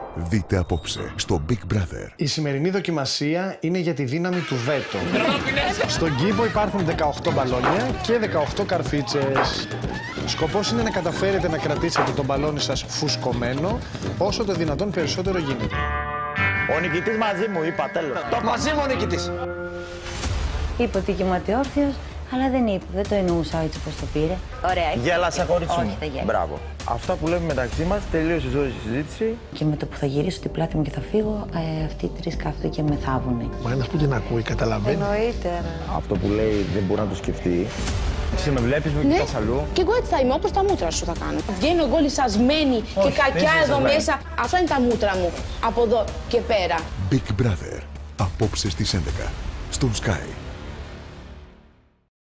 Δείτε απόψε στο Big Brother. Η σημερινή δοκιμασία είναι για τη δύναμη του βέτο. Στον κήπο υπάρχουν 18 μπαλόνια και 18 καρφίτσες. Σκοπός είναι να καταφέρετε να κρατήσετε το μπαλόνι σας φουσκωμένο όσο το δυνατόν περισσότερο γίνεται. Ο νικητής μαζί μου, είπα, τέλος. Το μαζί μου ο νικητής. Είπε ότι κοιμάται όρθιος, αλλά δεν είπε, δεν το εννοούσα έτσι όπως το πήρε. Ωραία. Γέλασα κορίτσι μου. Όχι, δεν γέλασα. Μπράβο. Αυτά που λέμε μεταξύ μας, τελείωσε η ζωή συζήτηση. Και με το που θα γυρίσω την πλάτη μου και θα φύγω, αυτοί οι τρεις κάθονται και με θάβουνε. Μα ένας που την ακούει, καταλαβαίνει. Εννοείται. Αυτό που λέει δεν μπορεί να το σκεφτεί. Εσύ με βλέπεις, με κοιτάς αλλού. Και εγώ έτσι θα είμαι, όπως τα μούτρα σου θα κάνω. Βγαίνω εγώ λυσασμένη και κακιά εδώ μέσα. Αυτά είναι τα μούτρα μου, από εδώ και πέρα. Big Brother, απόψε στις 11, στον Sky.